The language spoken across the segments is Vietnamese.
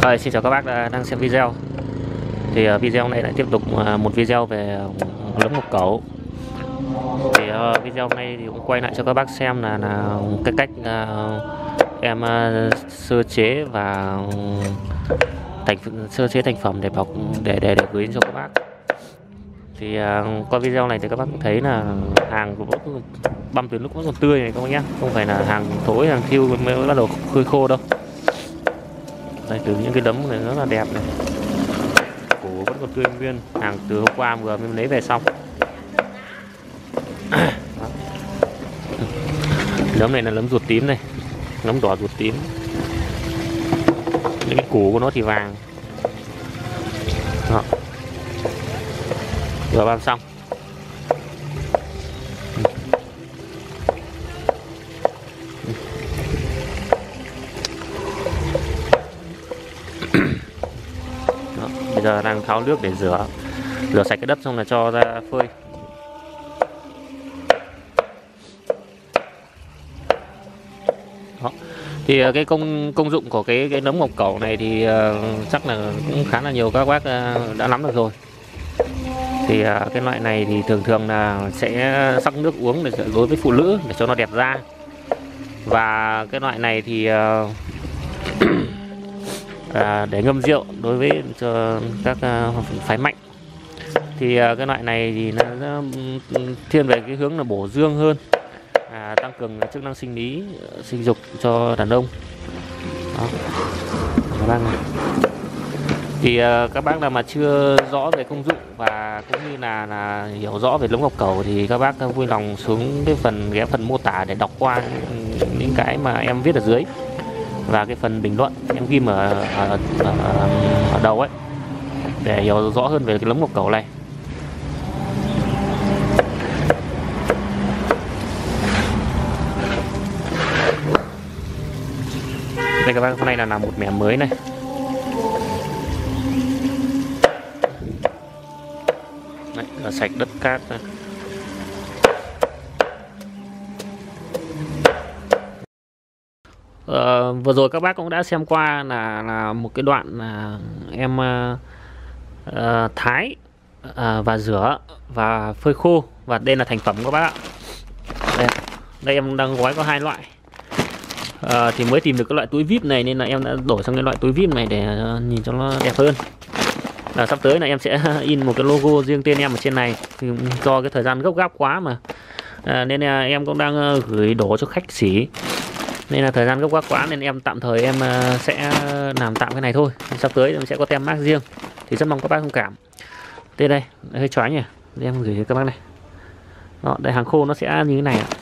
Rồi, xin chào các bác đang xem video. Thì video này lại tiếp tục một video về lấm ngọc cẩu. Thì video này thì cũng quay lại cho các bác xem là cái cách em sơ chế và sơ chế thành phẩm để bọc để gửi cho các bác. Thì qua video này thì các bác cũng thấy là hàng cũng băm từ lúc vẫn còn tươi này các bác nhé, không phải là hàng thối, hàng thiêu mới bắt đầu khơi khô đâu. Đây, từ những cái nấm này rất là đẹp này, củ vẫn còn tươi nguyên, hàng từ hôm qua vừa mới lấy về xong. Nấm này là nấm ruột tím này, nấm đỏ ruột tím. Những cái củ của nó thì vàng. Đó. Vừa băm xong. Đó. Bây giờ đang tháo nước để rửa sạch cái đất xong là cho ra phơi. Đó. Thì cái công dụng của cái nấm ngọc cẩu này thì chắc là cũng khá là nhiều các bác đã nắm được rồi. Thì cái loại này thì thường là sẽ sắc nước uống đối với phụ nữ để cho nó đẹp da. Và cái loại này thì để ngâm rượu đối với cho các phái mạnh. Thì cái loại này thì nó thiên về cái hướng là bổ dương hơn, tăng cường chức năng sinh lý, sinh dục cho đàn ông. Đó. Các bác này. Thì các bác nào mà chưa rõ về công dụng và cũng như là hiểu rõ về lấm ngọc cẩu thì các bác vui lòng xuống cái ghé phần mô tả để đọc qua những cái mà em viết ở dưới, và cái phần bình luận em ghim ở đầu ấy để hiểu rõ hơn về cái lấm ngọc cẩu này. Đây các bác, hôm nay là làm một mẻ mới này. Đấy, là sạch đất cát này. Vừa rồi các bác cũng đã xem qua là một cái đoạn là em thái và rửa và phơi khô, và đây là thành phẩm các bác ạ. Đây em đang gói có hai loại. Thì mới tìm được cái loại túi vip này nên là em đã đổi sang cái loại túi vip này để nhìn cho nó đẹp hơn. Sắp tới là em sẽ in một cái logo riêng tên em ở trên này, thì do cái thời gian gấp gáp quá mà nên là em cũng đang gửi đổ cho khách xỉ, nên là thời gian gấp gáp quá nên em tạm thời em sẽ làm tạm cái này thôi. Sắp tới em sẽ có tem mác riêng thì rất mong các bác thông cảm. Đây hơi chói nhỉ, em gửi cho các bác này. Đó, đây hàng khô nó sẽ như thế này ạ.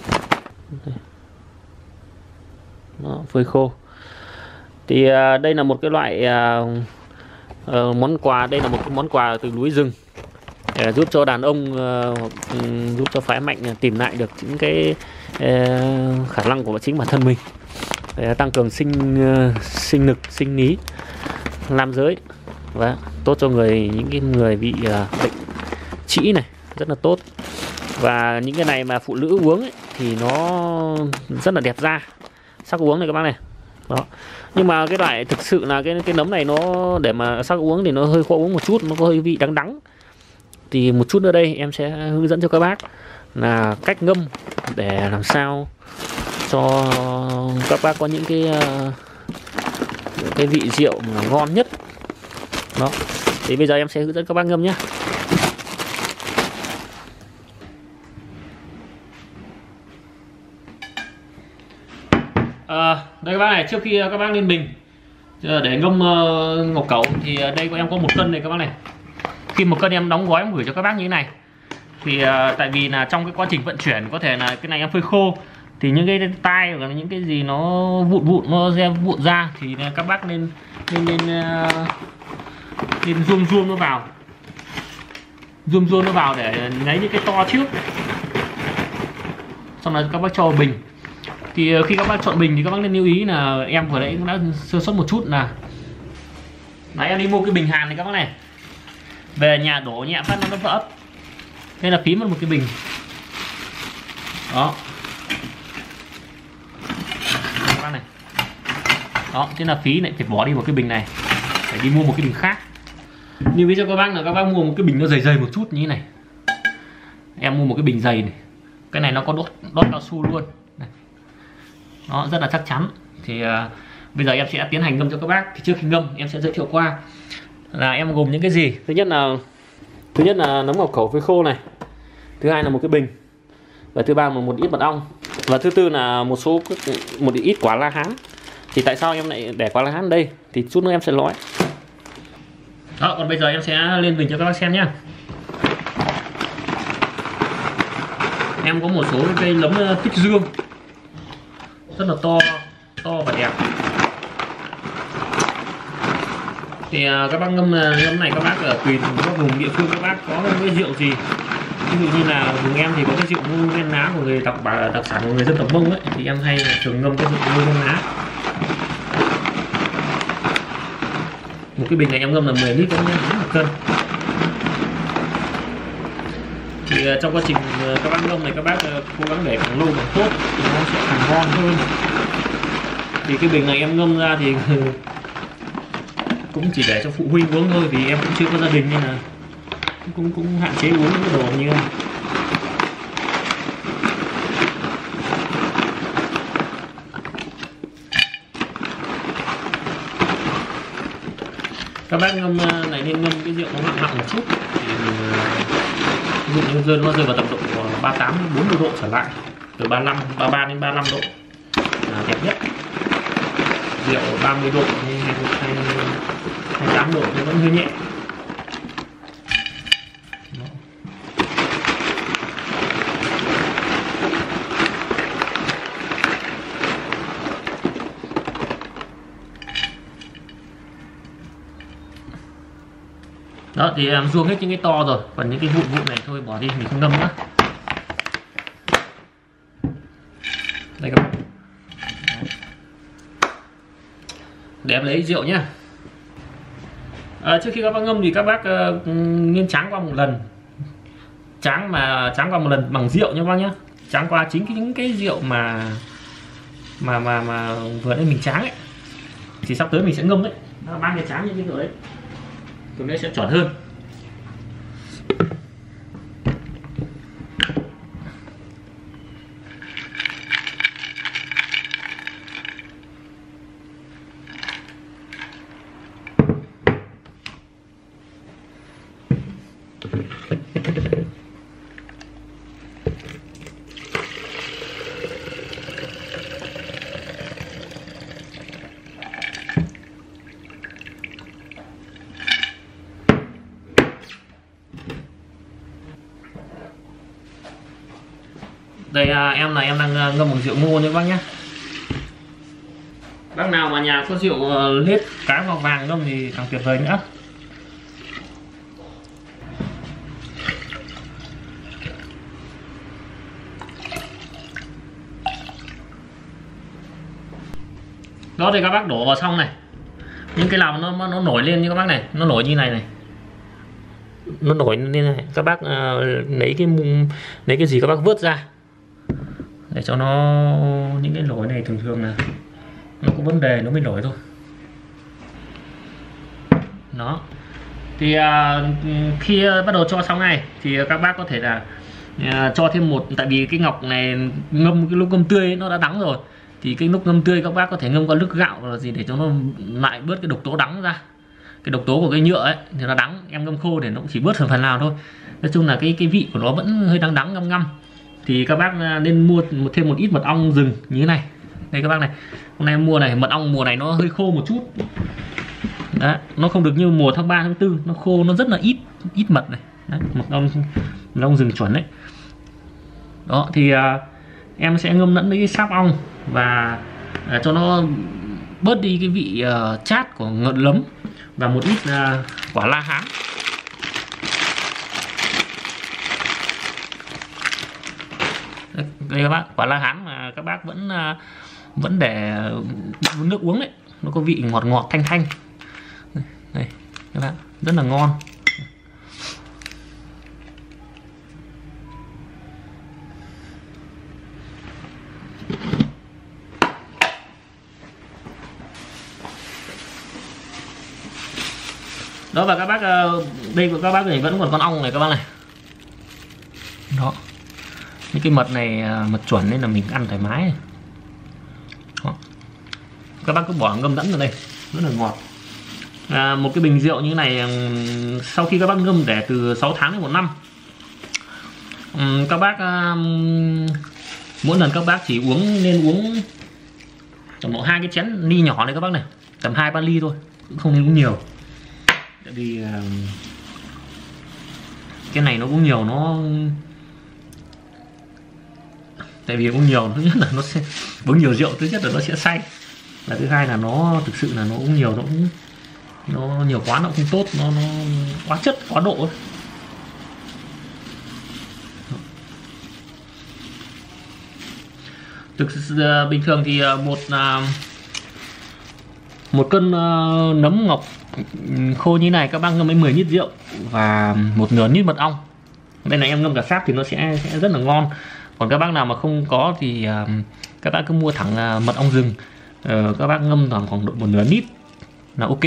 Đó, phơi khô. Thì đây là một cái loại món quà, đây là một cái món quà từ núi rừng để giúp cho đàn ông, giúp cho phái mạnh tìm lại được những cái khả năng của chính bản thân mình, để tăng cường sinh lực, sinh lý, nam giới, và tốt cho những cái người bị bệnh trĩ này, rất là tốt. Và những cái này mà phụ nữ uống ấy, thì nó rất là đẹp da, sắc uống này các bác này. Đó. Nhưng mà cái loại thực sự là cái nấm này nó để mà sắc uống thì nó hơi khó uống một chút, nó có hơi vị đắng đắng. Thì một chút nữa đây em sẽ hướng dẫn cho các bác là cách ngâm để làm sao cho các bác có những cái vị rượu mà ngon nhất. Đó. Thì bây giờ em sẽ hướng dẫn các bác ngâm nhé. Đây các bác này, trước khi các bác lên bình để ngâm ngọc cẩu thì đây của em có 1 cân này các bác này. Khi 1 cân em đóng gói em gửi cho các bác như thế này. Thì tại vì là trong cái quá trình vận chuyển có thể là cái này em phơi khô thì những cái tai hoặc là những cái gì nó nó vụn ra thì các bác nên zoom nó vào. Zoom nó vào để lấy những cái to trước. Xong rồi các bác cho vào bình. Thì khi các bác chọn bình thì các bác nên lưu ý là em vừa nãy cũng đã sơ suất một chút là em đi mua cái bình hàn này các bác này, về nhà đổ nhẹ phát nó vỡ. Đây là phí mất một cái bình. Đó. Các bác này. Đó, thế là phí lại phải bỏ đi một cái bình này, phải đi mua một cái bình khác. Như ví dụ các bác là các bác mua một cái bình nó dày dày một chút như thế này, em mua một cái bình dày này, cái này nó có đốt cao su luôn này. Nó rất là chắc chắn. Thì bây giờ em sẽ tiến hành ngâm cho các bác. Thì trước khi ngâm em sẽ giới thiệu qua là em gồm những cái gì. Thứ nhất là nấm ngọc khẩu phơi khô này, thứ hai là một cái bình, và thứ ba là một ít mật ong, và thứ tư là một ít quả la hán. Thì tại sao em lại để quả la hán ở đây thì chút nữa em sẽ nói. Đó, còn bây giờ em sẽ lên bình cho các bác xem nhé. Em có một số cây nấm tích dương rất là to và đẹp. Thì các bác ngâm này các bác tùy các vùng địa phương các bác có cái rượu gì. Ví dụ như là vùng em thì có cái rượu ngô nguyên lá của người đặc sản của người dân tộc Mông ấy, thì em hay thường ngâm cái rượu ngô nguyên lá. Một cái bình này em ngâm là 10 lít, một cân. Thì trong quá trình các bác ngâm này các bác cố gắng để càng lâu càng tốt thì nó sẽ càng ngon hơn. Thì cái bình này em ngâm ra thì cũng chỉ để cho phụ huynh uống thôi, vì em cũng chưa có gia đình nên là cũng hạn chế uống những cái đồ như này. Các bác ngâm này nên ngâm cái rượu nó nặng một chút, thì ví dụ như nó rơi vào tầm độ 38 đến 40 độ trở lại, từ 33 đến 35 độ là đẹp nhất. Rượu 30 độ hay 28 độ thì vẫn hơi nhẹ. Đó, thì em ruông hết những cái to rồi, còn những cái vụn này thôi bỏ đi, mình không ngâm nữa. Đây các bạn, để em lấy rượu nhé. Trước khi các bác ngâm thì các bác nên tráng qua một lần, tráng qua một lần bằng rượu nha các bác nhé. Tráng qua chính cái rượu mà vừa nãy mình tráng ấy, thì sắp tới mình sẽ ngâm đấy, mang cái tráng như cái rượu đấy, thì nó sẽ chuẩn hơn. Đây em đang ngâm một rượu ngô nha các bác nhé. Bác nào mà nhà có rượu lết cá vào vàng ngâm thì càng tuyệt vời nữa. Đó, thì các bác đổ vào xong này, những cái nào nó nổi lên như các bác này, nó nổi như này, nó nổi lên này, các bác lấy cái gì các bác vớt ra để cho nó, những cái lỗi này thường là nó có vấn đề nó mới nổi thôi. Đó, thì khi bắt đầu cho xong này thì các bác có thể là cho thêm tại vì cái ngọc này ngâm cái lúc ngâm tươi ấy, nó đã đắng rồi, thì cái lúc ngâm tươi các bác có thể ngâm qua nước gạo là gì để cho nó lại bớt cái độc tố đắng ra. Cái độc tố của cái nhựa ấy thì nó đắng, em ngâm khô để nó cũng chỉ bớt phần nào thôi. Nói chung là cái vị của nó vẫn hơi đắng ngâm. Thì các bác nên mua thêm một ít mật ong rừng như thế này. Đây các bác này, hôm nay em mua này, mật ong mùa này nó hơi khô một chút. Đấy, nó không được như mùa tháng 3 tháng 4, nó khô, nó rất là ít mật này. Đấy, mật ong rừng chuẩn đấy. Đó, thì em sẽ ngâm lẫn với cái sáp ong và cho nó bớt đi cái vị chát của ngợn lấm, và một ít quả la hán. Đây các bác, quả la hán mà các bác vẫn để nước uống đấy, nó có vị ngọt thanh. Đây các bác, rất là ngon. Đó, và các bác đây của các bác này vẫn còn con ong này các bác này. Đó, những cái mật này mật chuẩn nên là mình ăn thoải mái. Đó. Các bác cứ bỏ ngâm đẫn vào đây rất là ngọt. Một cái bình rượu như thế này sau khi các bác ngâm để từ 6 tháng đến 1 năm, các bác mỗi lần các bác chỉ nên uống tầm độ 2 cái chén ly nhỏ này các bác này, tầm 2-3 ly thôi, cũng không nên uống nhiều. Tại vì cái này nó uống nhiều tại vì uống nhiều thứ nhất là nó sẽ uống nhiều rượu, thứ nhất là nó sẽ say, là thứ hai là nó thực sự là nó uống nhiều nó nhiều quá nó không tốt, nó quá chất quá độ ấy. Thực sự bình thường thì một cân nấm ngọc khô như này các bác ngâm với 10 lít rượu và một nửa lít mật ong. Đây này em ngâm cả sáp thì nó sẽ rất là ngon. Còn các bác nào mà không có thì các bác cứ mua thẳng mật ong rừng, các bác ngâm khoảng độ một nửa lít là ok.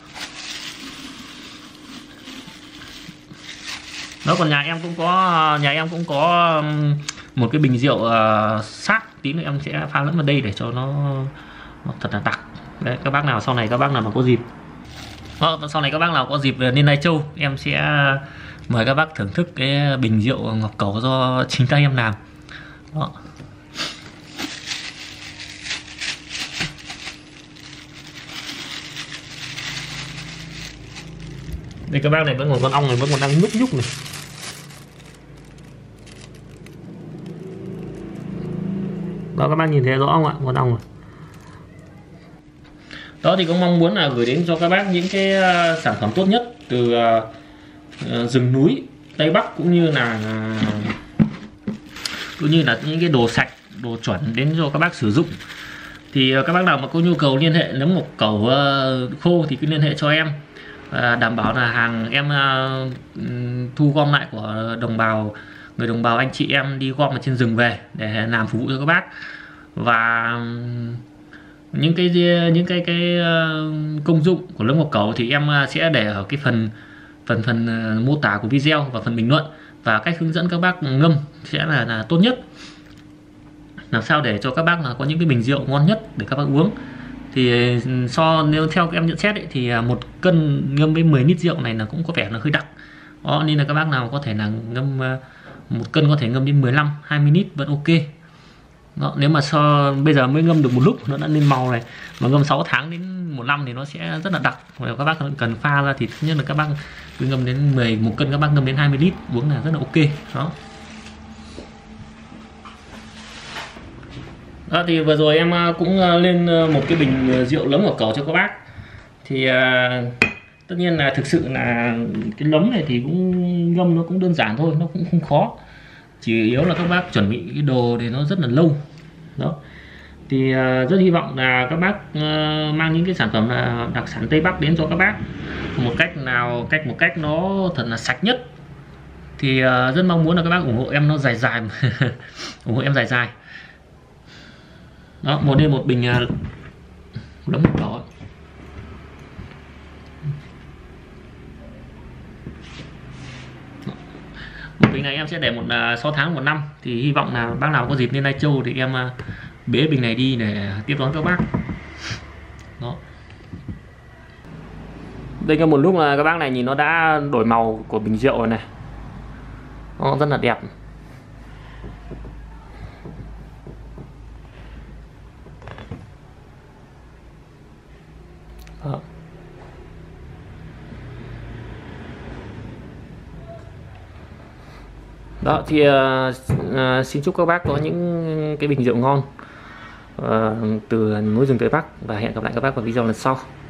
Đó, còn nhà em cũng có một cái bình rượu sáp, tí nữa em sẽ pha lẫn vào đây để cho nó thật là đặc. Đấy, các bác nào sau này các bác nào mà có dịp, sau này các bác nào có dịp lên Lai Châu, em sẽ mời các bác thưởng thức cái bình rượu ngọc cẩu do chính tay em làm. Đó. Đây các bác này vẫn còn con ong này vẫn còn đang nhúc nhúc này. Đó, các bác nhìn thấy rõ không ạ, con ong này. Đó thì cũng mong muốn là gửi đến cho các bác những cái sản phẩm tốt nhất từ rừng núi Tây Bắc, cũng như là những cái đồ sạch, đồ chuẩn đến cho các bác sử dụng. Thì các bác nào mà có nhu cầu liên hệ nấm ngọc cẩu khô thì cứ liên hệ cho em, đảm bảo là hàng em thu gom lại của người đồng bào anh chị em đi gom ở trên rừng về để làm phục vụ cho các bác. Và những cái công dụng của nấm ngọc cẩu thì em sẽ để ở cái phần mô tả của video và phần bình luận, và cách hướng dẫn các bác ngâm sẽ là tốt nhất, làm sao để cho các bác là có những cái bình rượu ngon nhất để các bác uống. Thì nếu theo em nhận xét ấy, thì 1 cân ngâm với 10 lít rượu này là cũng có vẻ là hơi đặc. Đó, nên là các bác nào có thể là ngâm 1 cân có thể ngâm đến 15-20 lít vẫn ok. Đó, nếu mà bây giờ mới ngâm được một lúc nó đã lên màu này, mà ngâm 6 tháng đến 1 năm thì nó sẽ rất là đặc. Và các bác cần pha ra thì thứ nhất là các bác cứ ngâm đến 1 cân các bác ngâm đến 20 lít uống là rất là ok. Đó, thì vừa rồi em cũng lên một cái bình rượu nấm ngọc cẩu cho các bác. Thì tất nhiên là thực sự là cái nấm này thì cũng ngâm nó cũng đơn giản thôi, nó cũng không khó, chỉ yếu là các bác chuẩn bị cái đồ thì nó rất là lâu. Đó, thì rất hy vọng là các bác mang những cái sản phẩm đặc sản Tây Bắc đến cho các bác một cách nó thật là sạch nhất. Thì rất mong muốn là các bác ủng hộ em nó dài ủng hộ em dài. Đó, một bình nấm ngọc cẩu. Một bình này em sẽ để 6 tháng 1 năm. Thì hy vọng là bác nào có dịp lên Lai Châu thì em bế bình này đi để tiếp đón các bác. Đó. Đây là một lúc là các bác này nhìn nó đã đổi màu của bình rượu rồi này. Nó rất là đẹp. Đó. Đó thì xin chúc các bác có những cái bình rượu ngon từ núi rừng Tây Bắc, và hẹn gặp lại các bác vào video lần sau.